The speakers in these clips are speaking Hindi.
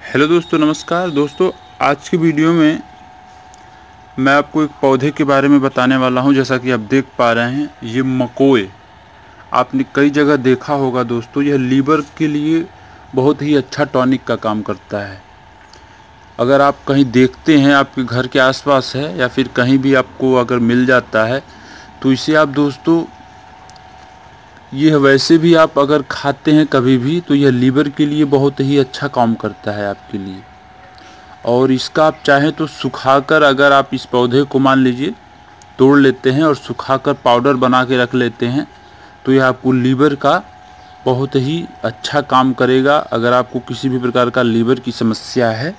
हेलो दोस्तों, नमस्कार दोस्तों। आज की वीडियो में मैं आपको एक पौधे के बारे में बताने वाला हूं। जैसा कि आप देख पा रहे हैं, ये मकोए आपने कई जगह देखा होगा दोस्तों। यह लीवर के लिए बहुत ही अच्छा टॉनिक का काम करता है। अगर आप कहीं देखते हैं, आपके घर के आसपास है या फिर कहीं भी आपको अगर मिल जाता है, तो इसे आप दोस्तों, यह वैसे भी आप अगर खाते हैं कभी भी, तो यह लीवर के लिए बहुत ही अच्छा काम करता है आपके लिए। और इसका आप चाहें तो सुखाकर, अगर आप इस पौधे को मान लीजिए तोड़ लेते हैं और सुखाकर पाउडर बना के रख लेते हैं, तो यह आपको लीवर का बहुत ही अच्छा काम करेगा। अगर आपको किसी भी प्रकार का लीवर की समस्या है,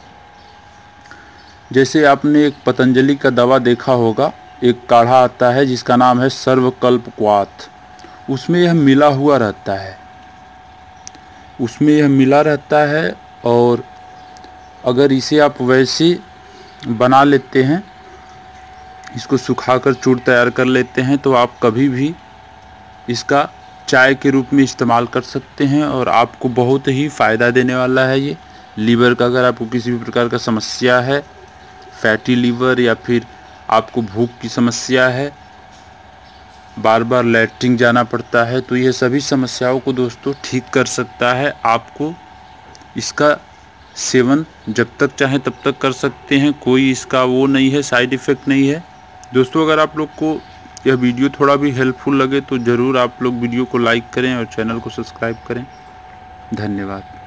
जैसे आपने एक पतंजलि का दवा देखा होगा, एक काढ़ा आता है जिसका नाम है सर्वकल्पक्वाथ, उसमें यह मिला हुआ रहता है, उसमें यह मिला रहता है। और अगर इसे आप वैसे बना लेते हैं, इसको सुखाकर चूर्ण तैयार कर लेते हैं, तो आप कभी भी इसका चाय के रूप में इस्तेमाल कर सकते हैं और आपको बहुत ही फ़ायदा देने वाला है ये लीवर का। अगर आपको किसी भी प्रकार का समस्या है, फैटी लीवर, या फिर आपको भूख की समस्या है, बार बार लैट्रिन जाना पड़ता है, तो ये सभी समस्याओं को दोस्तों ठीक कर सकता है। आपको इसका सेवन जब तक चाहें तब तक कर सकते हैं, कोई इसका वो नहीं है, साइड इफ़ेक्ट नहीं है दोस्तों। अगर आप लोग को यह वीडियो थोड़ा भी हेल्पफुल लगे तो ज़रूर आप लोग वीडियो को लाइक करें और चैनल को सब्सक्राइब करें। धन्यवाद।